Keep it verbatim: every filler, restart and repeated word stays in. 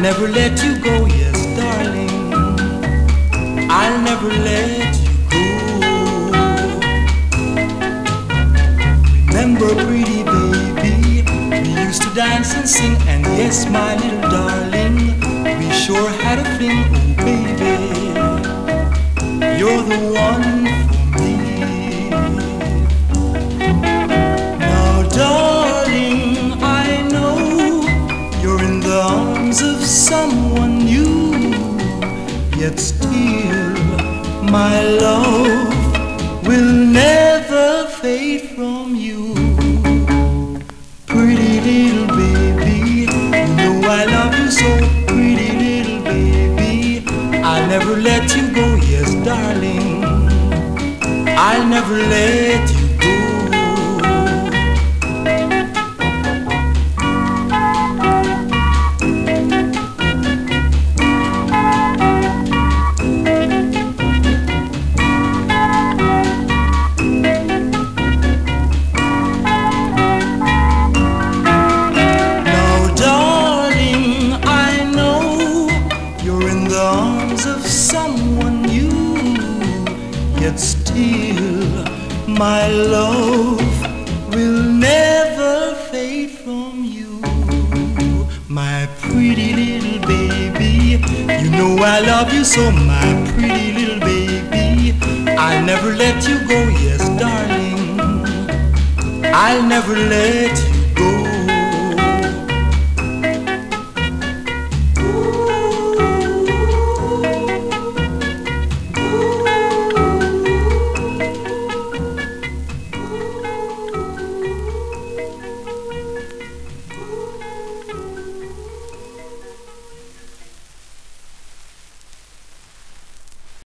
never let you go, yes, darling. I'll never let you go. Remember, pretty baby, we used to dance and sing, and yes, my little darling, we sure had a fling. Oh, baby, you're the one for me. Now, darling, I know you're in the arms of someone new, yet still my love will never fade from you. Pretty little baby, you know I love you so. Pretty little baby, I'll never let you go, yes, darling, I'll never let you go. My love will never fade from you. My pretty little baby, you know I love you so. My pretty little baby, I'll never let you go, yes, darling, I'll never let you go.